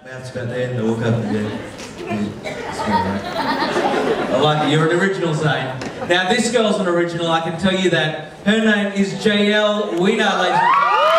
Mouth's about there, and walk up and I like it, you're an original, Zane. Now this girl's an original, I can tell you that. Her name is JL Wiener, ladies and gentlemen.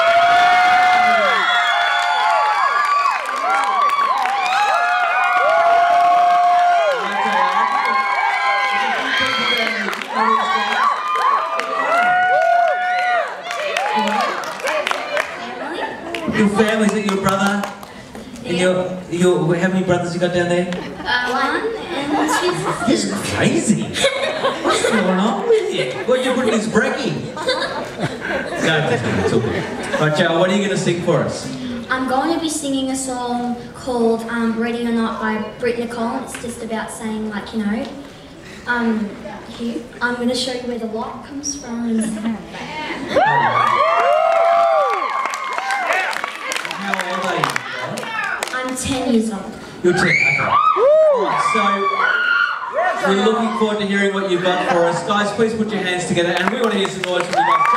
Your family, is it your brother? And your how many brothers you got down there? 1 and 2 He's sisters. crazy. What's going on with you? What you put in his brekkie? No, it's all good. Right, Joe, what are you going to sing for us? I'm going to be singing a song called Ready or Not by Britt Nicole. It's just about saying, like, you know, here, I'm going to show you where the light comes from. How old are you? I'm 10 years old. You're 10, okay. Right, so, we're looking forward to hearing what you've got for us. Guys, please put your hands together and we want to hear some noise from you guys.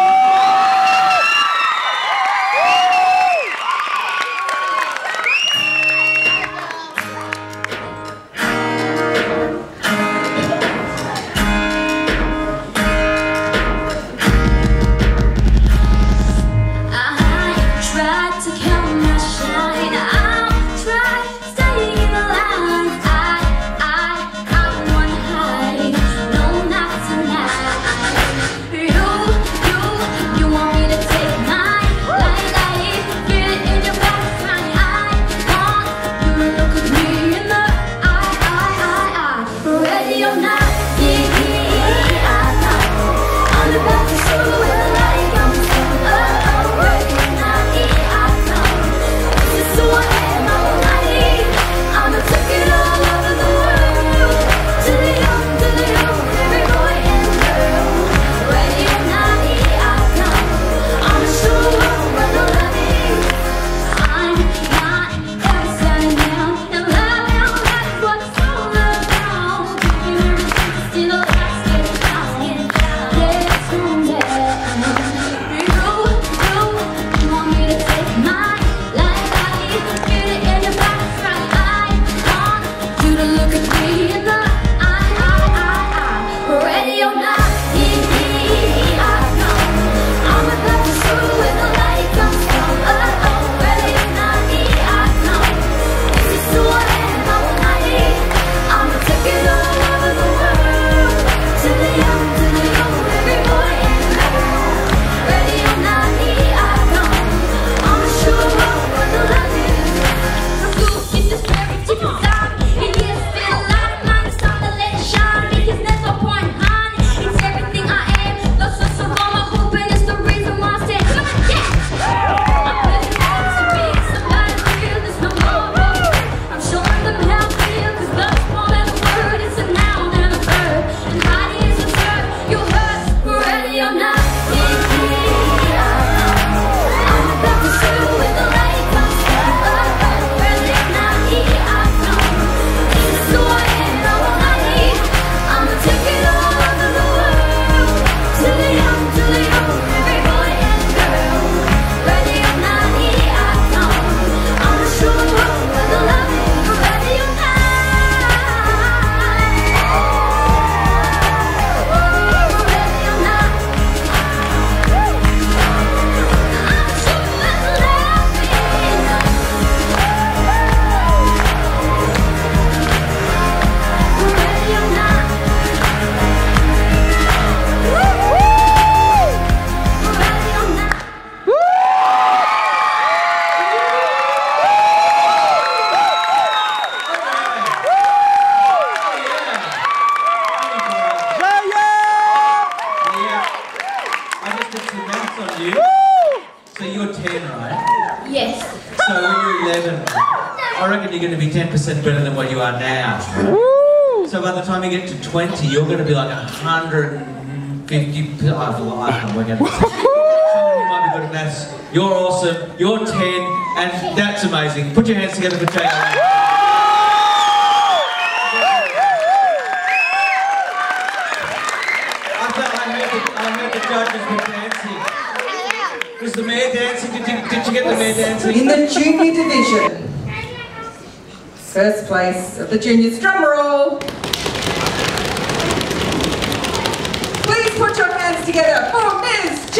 So you're 10, right? Yes. So when you're 11, I reckon you're going to be 10% better than what you are now. So by the time you get to 20, you're going to be like 150. I can't work out. Someone who might be good at maths. You're awesome. You're 10, and that's amazing. Put your hands together for JL. I heard the judges were dancing. Was the mayor dancing? Did you get the mayor dancing? In the junior division, First place of the juniors, drum roll. Please put your hands together for Ms.